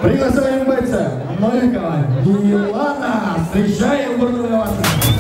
Приглашаем бойца Новикова Милана. Встречаем бурную овацию.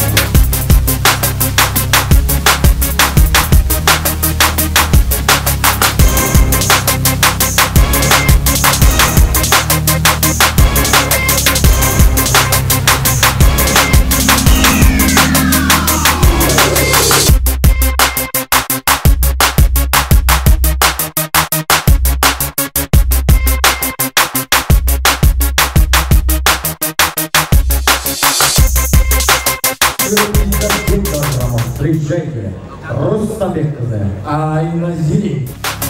Встречайте, Рустамбек Казы, Айназири.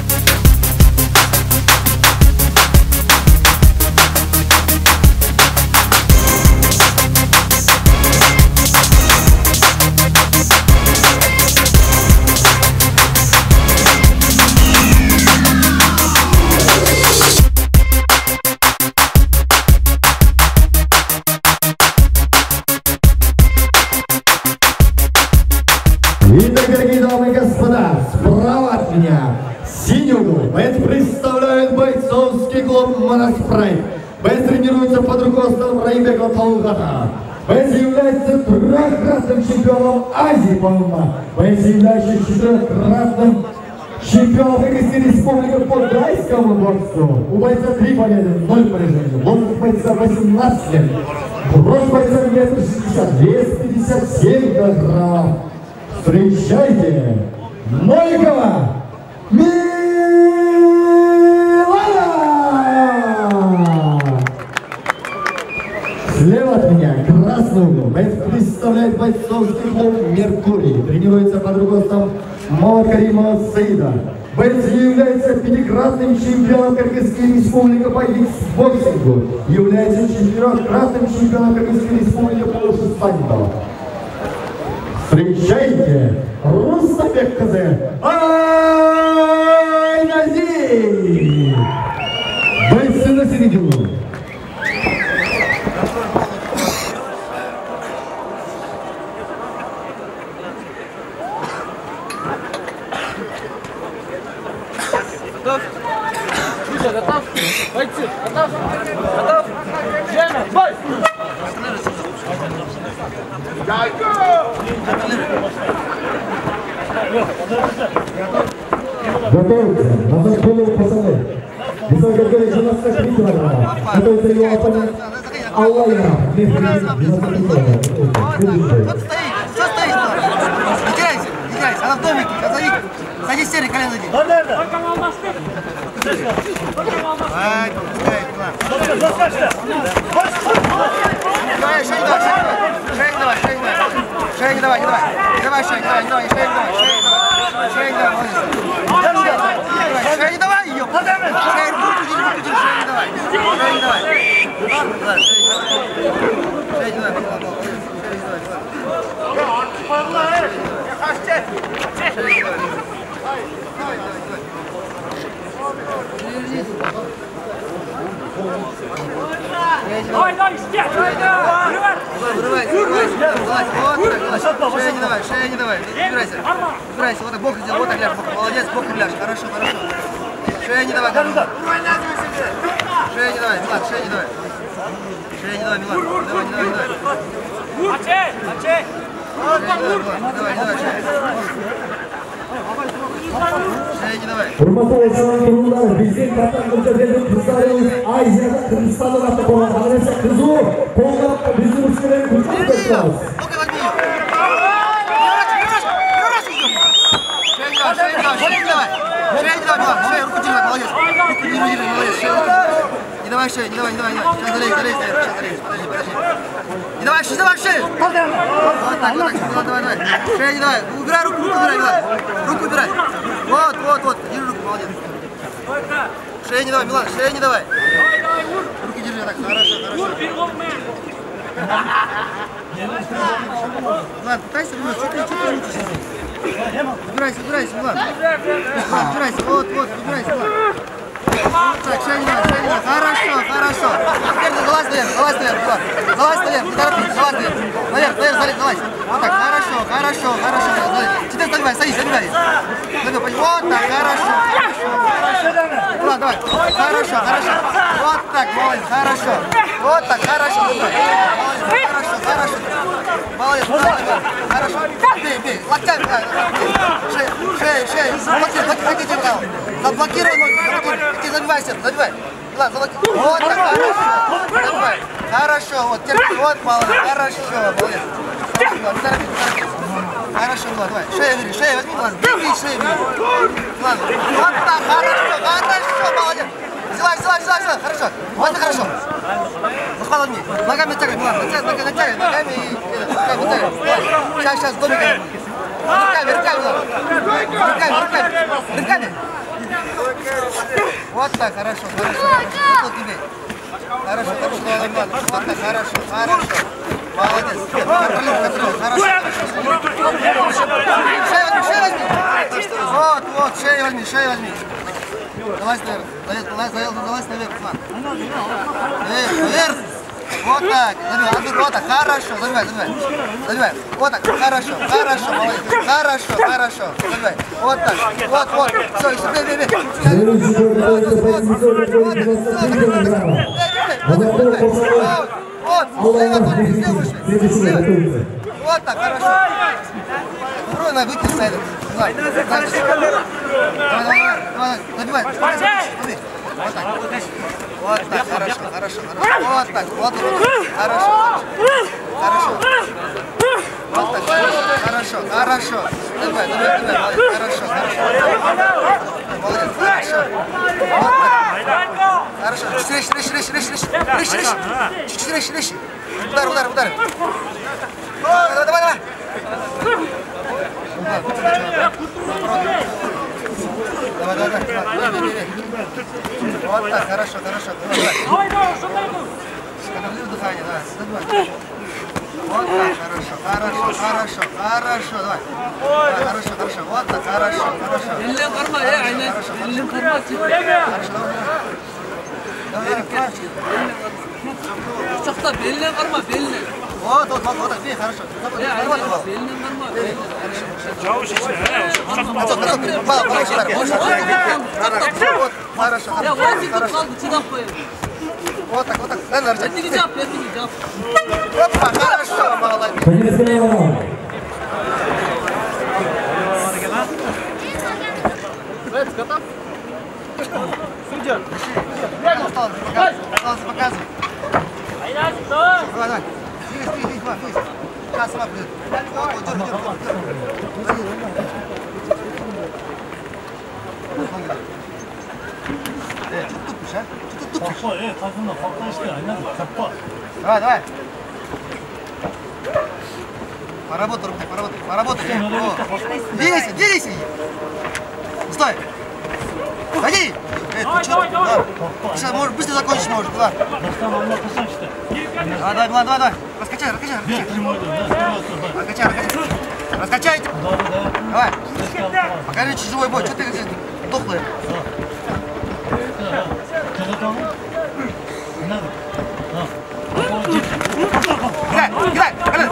Итак, дорогие дамы и господа, справа от меня синий угол. Боец представляет бойцовский клуб «Моноспрайт». Боец тренируется под руководством Раимбека Талгата. Боец является трехкратным чемпионом Азии, по-моему. Боец является четырехкратным чемпионом Кыргызской республики по тайскому боксу. У бойца 3 победы, 0 поражений. Возраст бойца 18 лет. Рост бойца 1,60 м, 257 килограммов. Встречайте, Новикова Милана! Слева от меня красный угол. Боец представляет бойцовский клуб «Меркурий». Тренируется под руководством Мавакарима Саида. Боец является 5-кратным чемпионом Кыргызской республики по боксингу. Является 4-кратным чемпионом Кыргызской республики по шестандо. Встречайте, Рустамбек Казы, Айназири. Бойцы на середину. Готов? Миша, готов? Бойцы, готов? Готов? Жена, бой! Готовится, назад голову пацаны. Высокая категория 93 килограмма. Готовится его оппонент Аллайра. Вот стоит, что стоит? Играйся, играйся, она в домике, позови. Садись, серый, колено иди. Давай, пускай, давай, шею давай, шею давай, шею не давай, не давай, не давай, шею, не давай, не давай, шею не давай, шею не давай, шею не давай, ее, шею руку держи, шею не давай, шею не давай, шею не давай, Давай, давай, стяг! Вырывайся, шея не давай, шея не давай, убирайся, убирайся, вот так бок сделай, вот так ляжь, молодец, бок ляжь, хорошо, хорошо. Шея не давай, шея не давай, Милан, шея не давай. Шея не давай, Милан, не давай, не давай, не давай. Отчей, отчей! Давай, давай, шея. Шея не давай. Hurmatli oyuncular, bizim vatandaşlarımız kızlarımız Azize'de Kırgızistan'da da olan adresi kızı konuda bizim ülkelerin kurtaracağız. Не давай шею, не давай, не давай, не давай. Сейчас залезь, залезь, сейчас залезь, подожди, подожди. Не давай шею, давай шею. Вот так, давай, давай. Шею не давай. Убирай руку, руку убирай, Милан. Руку убирай. Вот, вот, вот. Держи руку, молодец. Шею не давай, Милан, шею не давай. Руки держи, так, хорошо, хорошо. Милан, пытайся выбрать, что ты крутишься? Убирайся, убирайся, Милан. Убирайся, вот, вот, убирайся, Милан. Так, шею не давай, хорошо, хорошо. Теперь залазь наверх, залазь наверх, Милан. Залазь наверх, не торопись, залазь наверх. Наверх, наверх, залезь, залазь. Вот так, хорошо, хорошо, хорошо. Теперь забивай, садись, забивай. Вот так, хорошо, хорошо. Влад, давай. Хорошо, хорошо. Вот так, молодец, хорошо. Вот так, хорошо. Молодец, хорошо. Молодец, хорошо. Бей, локтями. Шея. Блокируй, заблокируй ноги. Иди, забивайся, забивай. Влад, заблокируй. Вот так, хорошо. Забивай. Хорошо, вот, терпи, вот, молодец, хорошо, молодец. Не торопись. Хорошо, Влад, давай. Шею возьми, Влад. Бей, шею бери. Влад, вот так, хорошо, молодец. Взялась, хорошо. Вот так хорошо. Захват возьми. Ногами тягай, Влад, натягай, ногами и натягай. Сейчас, домиками. Руками, Влад. Руками. Вот так, хорошо. Вот тебе. Хорошо, Влад. Вот так, хорошо. Молодец. Контролируй, хорошо. Шею возьми. Вот, шею возьми. Залазь наверх, Влад. Наверх. Вот так. Забивай, вот так, хорошо. Забивай. Вот так, хорошо, молодец. Хорошо. Забивай. Вот так. Вот. Все, еще бей. Вот, вот так, хорошо. Попробуй на выйти на этот. Давай, забивай. Вот так, хорошо. Вот так, вот. Хорошо. Вот так, хорошо. Давай, хорошо. Молодец, хорошо. Вот так. Хорошо, чуть резче. Удар. Давай. Давай. Вот так, хорошо. Давай, что ты идешь? Контролируй дыхание, да. Вот так, хорошо. Давай. Хорошо. Вот так, хорошо. Elin karma ya, aynen. Elin karma. Uçakta belini karma, belini. Вот, бей, хорошо. Belini karma, belini. Хорошо. Ya vaziyet kaldı, çıdak koyun. Вот так. Etini yap. Опа, хорошо, молодец. Готов? Судья. Осталось показывай. Давай. Двигай. Сейчас сама придет. Что тупишь, а? Что ты тупишь? Давай. Поработай. Двигайся. Стой. Ходи. Давай. Сейчас, может, быстро закончить можешь, Влад. Давай. Раскачай. Раскачай. Давай. Покажи чужой бой. Что ты дохлый? Кидай.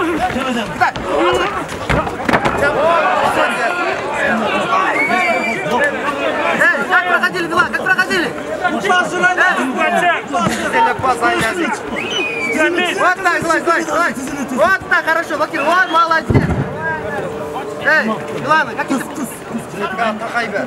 Как проходили, Влад? Как проходили? Вот так, залазь. Вот так, хорошо, блокируй. Вот, молодец. Эй, Милана, как ты? Плохая, ребят.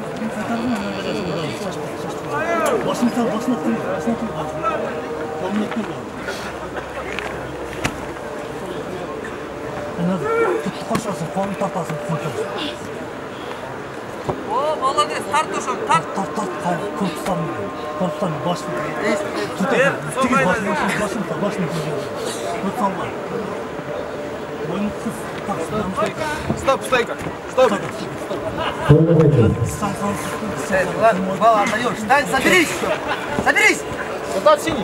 O, молодец, tart uşak, tart. Korkutan başını. Başını. Korkutanlar. Boynu kız. Стоп, стойка. Ладно, балл отдаешь. Стань, соберись. Готов, синий.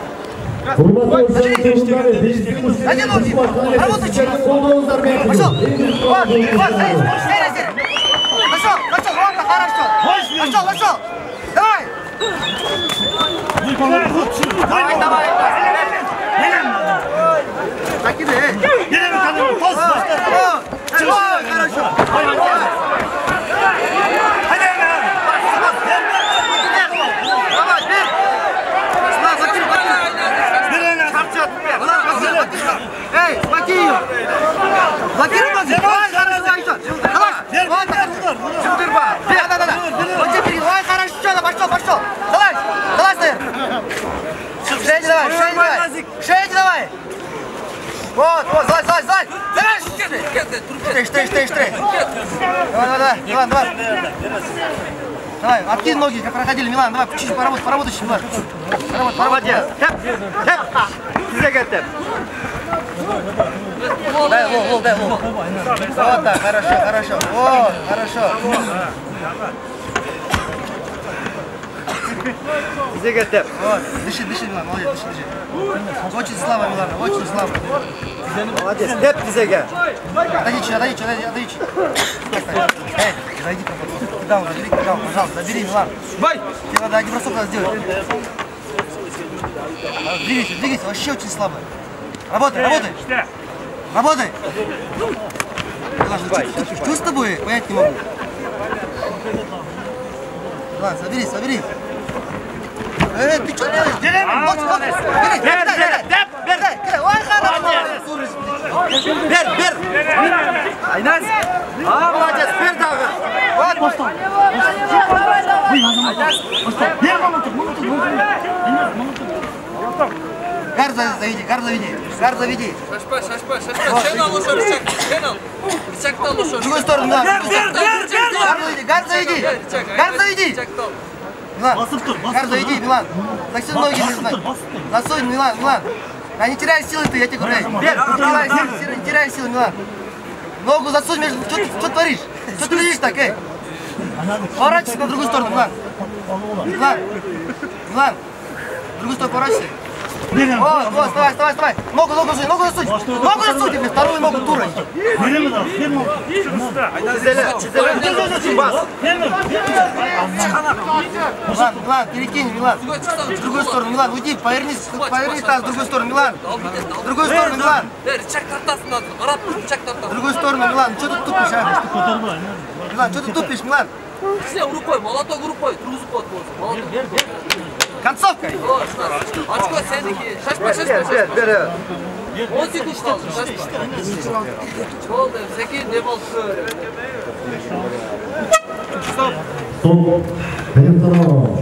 Один ноги. Работай, Пошел. Вот, стери. Пошел, вот, хорошо. Пошел. Давай. Давай. Закидай, эй. Хорошо. Давай, Штрей. Давай, Милан, давай. Давай, откинь ноги, как проходили, Милан, давай, чуть-чуть поработай, Милан. Молодец. Тэп. Тизеге тэп. Дай лол. Вот так, хорошо. Вот, хорошо. Тизеге тэп. Вот, дыши, Милан, молодец, дыши. Очень слабо, Милан, очень слабо. Молодец, тэп тизеге. Отойди чуть. Эй, зайди попробуй. Кидаун, пожалуйста, забери, Милан. Бай! Тебе надо один бросок сделать. Двигайся, вообще очень слабо. Работай. Что с тобой? Понять не могу. Ладно, собери. Ты что делаешь? Бери. Ой, хорошо. Бер. Айназ. Молодец, бер дағы. Вот. Гар заведи. Шашпа. Шен ал ошо рычакты ал ошо. В другую сторону, Милан. Гар заведи. Гар заведи, Милан. Засунь ноги, Милан. Засунь, Милан. Да не теряй силы ты, я тебе говорю. Не теряй силы, Милан. Ногу засунь между... Что творишь? Что ты видишь так, эй? Поворачивайся на другую сторону, Милан. Милан. В другую сторону поворачивайся. Вот, вставай. Ногу засунь. Тебе вторую ногу турой. Милан, перекинь, Милан. В другую сторону, Милан, уйди, повернись таз, в другую сторону, Милан. В другую сторону, Милан. В другую сторону, Милан. Что ты тупишь, а? Милан, что ты тупишь, Милан? Рукой, молоток рукой, трузу под молоток. Концовка. Очко сеники. Шашпа. 10 секунд kaldı. Шашпа. Oldu. 8 демал. Стоп. Конец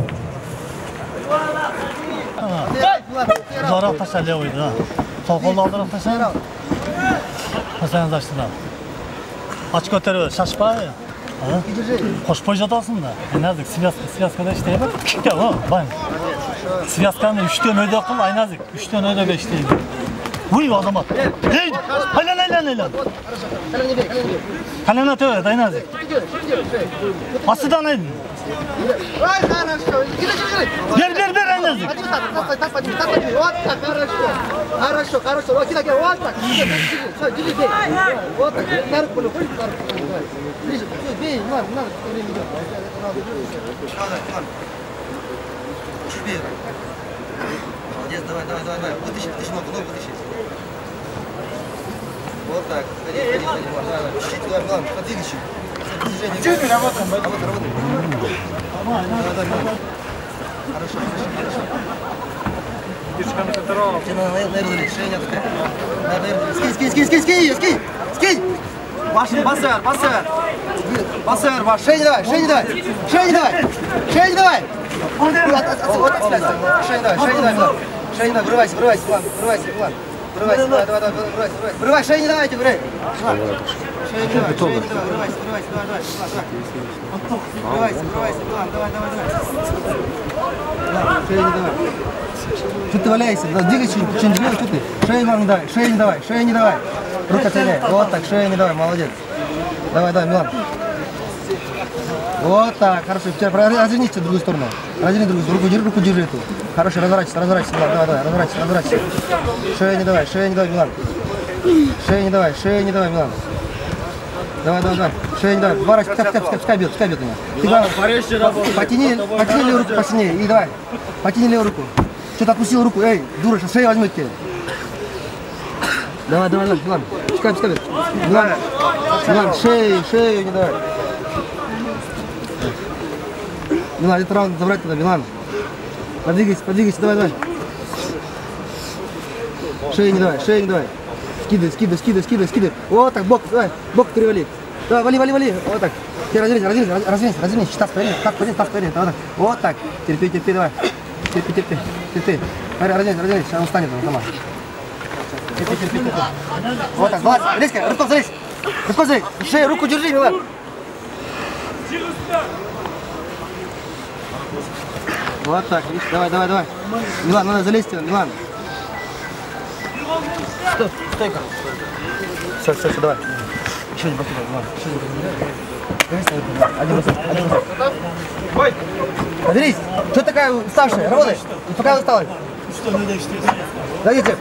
Жарақ таша левый, да. Сол қолды алдырақ таша. Тасаңыз аштыда. Ач көтеріп, шашпа. Қошпой жатасың да. Айназик, связкада іштей бәк. Кекке, бәң. Связканы 3-тен өйді қыл, Айназик. 3-тен өйді бәштейді. Уй, адамат. Ей, айlan. Қалена төбет, Айназик. Асыдан айдың. Бер, Айназик. Вот так, хорошо. Вот так. Вот так. Все, делись. Вот так. На руку, ближе. Бей, надо. Молодец, давай. Вытащи ногу, вытащи. Вот так. Ходи. Чуть-чуть, Милан, подвигай чуть. Чуть работаем. Давай. Хорошо. Тебе надо наверное, шея такая. Скинь. Бас север, Маш. Шея не давай. Шея не давай. Вот отсюда. Шея не давай. Врывайся, Милан. Врывай, шея не давайте, врывай. Шея не давай, врывайся. Врывайся, Милан, давай. Шея не давай. Что ты валяешься? Двигай что-нибудь делай, что ты? Шея не давай. Руку отцеляй. Вот так, шея не давай, молодец. Давай, Милан. Вот так, хорошо. Развернись в другую сторону. Руку держи эту. Хорошо, разворачивайся, Милан. Давай, разворачивайся. Шея не давай, Милан. Шея не давай, Милан. Давай. Шея не давай. Пускай бьет меня. Ты главное, потяни левую руку посильнее. И давай. Потяни левую руку. Что-то отпустил руку. Эй, дура, сейчас шею возьмет тебе. Давай, Милан. Пускай бьет. Милан, шею не давай. Милан, этот раунд забрать туда, Милан. Подвигайся, давай. Шею не давай. Скидывай. Вот так, бок перевали. Давай, вали. Вот так. Теперь развернись. Таз поверни. Вот так. Терпи, давай. Терпи. Развернись, он встанет сама. Терпи. Вот так, давай, резко, рывком залезь. Господи, шею, руку держи, Милан. Вот так, видишь, давай. Милан, надо залезть, Милан. Стой, стойка. Все, давай. Еще не покидай, Милан. Один. Подерись, что такая уставшая? Работай, пока устала. Что не даешь? Дайте.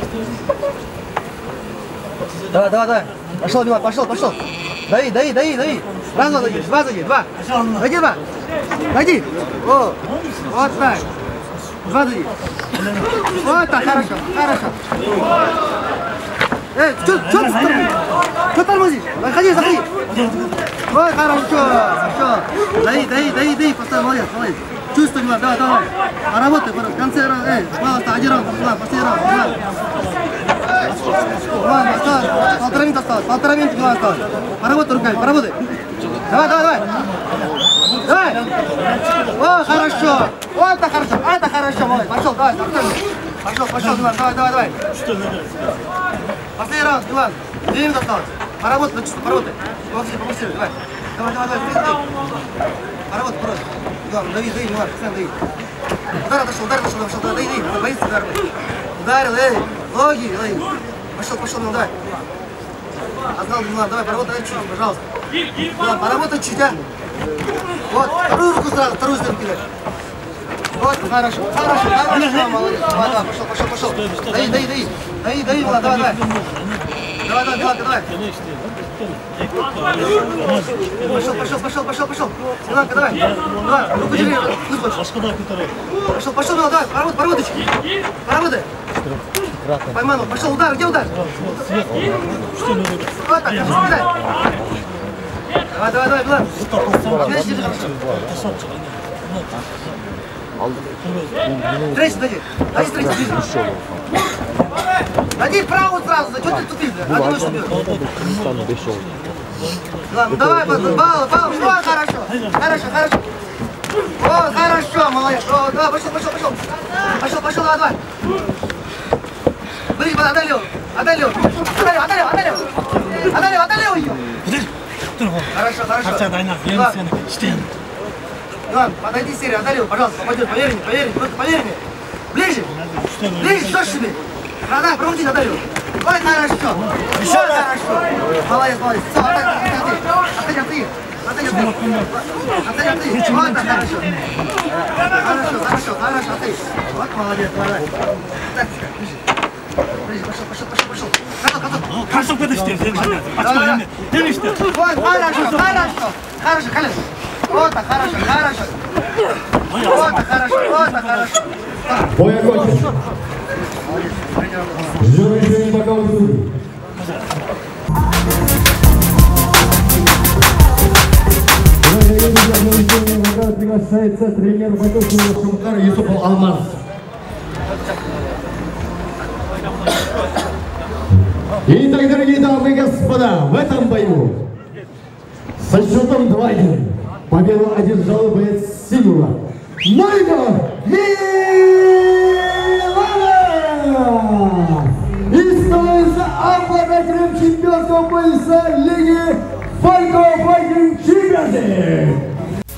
Давай. Пошел, Милан, пошел. Дави. Раз, два, два. Дойди, два. Дойди. О, вот так. Два дойди. Вот так, хорошо. Что ты тормозишь? Заходи. Вот, хорошо. Дай, поставь, молодец. Чувствуй, Милан, давай. Поработай, в конце раунда. Пожалуйста, один раунд, Милан, последний раунд, Милан, осталось, полтора минуты, Милан, осталось. Поработай руками, поработай. Давай. О, хорошо. Вот так хорошо. Это хорошо, молодец. Пошел, давай, Пошел, Милан, давай. Что не даешь? Последний раунд, Милан. 2 минуты осталось. Поработай, поработай. Помоги, давай. Давай. Поработай. Милан, дави, Милан, постоянно дави. Удар отошел, дави, боится удар. Ударил, логи. Пошел, Милан, давай. Отдал, Милан, давай, поработай чуть, пожалуйста. Милан, поработай чуть, а. Вот, вторую руку сразу, вторую сторону кидай. Вот, хорошо, молодец. Давай, пошел. Дави, Милан, давай. Давай. Пошел. Миланка, давай. Руку держи, Пошел, Милан, давай, поработай. Поймал, пошел, удар, где удар? Вот так, кидай. Давай, Милан. Трейс, дай, Дай правую сразу, что ты тупишь? Ладно, давай, балл, вот, хорошо. Вот, хорошо, молодец. О, давай, пошел, давай. Блин, отдай левую. Хорошо. Иван, подойди, серия, отдай левую, пожалуйста, попадет, поверь мне. Ближе, что ж тебе? Давай, промути, отдай левую. Ой, хорошо. Еще хорошо. Молодец. Все, отдай. Вот так, хорошо. Хорошо, отдай. Вот, молодец, давай. Так, ближе, пошел. Хорошо, подожди, Вот, хорошо, колен. Вот так, хорошо. Бой окончен. Ждем решения боковых судей. Приглашается тренер бойцовского Шумкара Юсупов Алмаз. Итак, дорогие дамы и господа, в этом бою со счетом 2-1 победу одержал боец синего Майкл Миланов и становится обладателем чемпионского пояса Лиги Файков Файтинг Чемпионшип.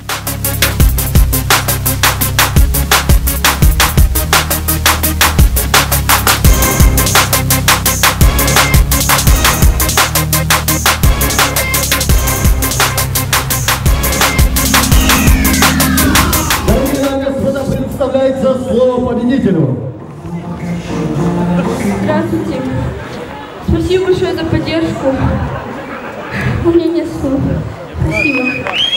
Представляется слово победителю. Здравствуйте. Спасибо большое за поддержку. У меня нет слов. Спасибо.